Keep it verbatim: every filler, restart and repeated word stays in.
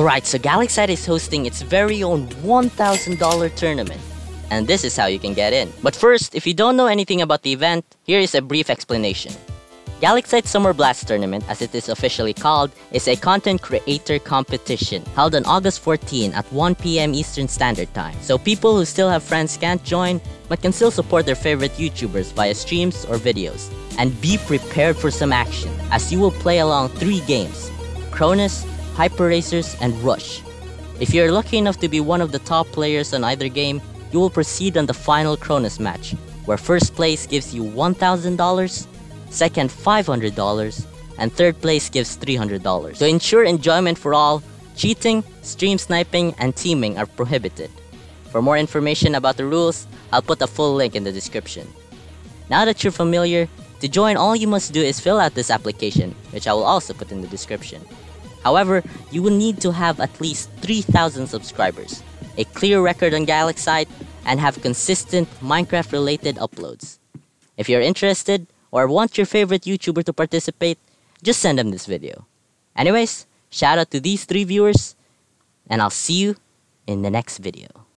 Alright, so Galaxite is hosting its very own one thousand dollar tournament. And this is how you can get in. But first, if you don't know anything about the event, here is a brief explanation. Galaxite Summer Blast Tournament, as it is officially called, is a content creator competition held on August fourteenth at one p m Eastern Standard Time. So people who still have friends can't join, but can still support their favorite YouTubers via streams or videos. And be prepared for some action, as you will play along three games: Cronus, Hyper Racers, and Rush. If you're lucky enough to be one of the top players on either game, you will proceed on the final Cronus match, where first place gives you one thousand dollars, second five hundred dollars, and third place gives three hundred dollars. To ensure enjoyment for all, cheating, stream sniping, and teaming are prohibited. For more information about the rules, I'll put a full link in the description. Now that you're familiar, to join, all you must do is fill out this application, which I will also put in the description. However, you will need to have at least three thousand subscribers, a clear record on Galaxite, and have consistent Minecraft-related uploads. If you're interested, or want your favorite YouTuber to participate, just send them this video. Anyways, shout out to these three viewers, and I'll see you in the next video.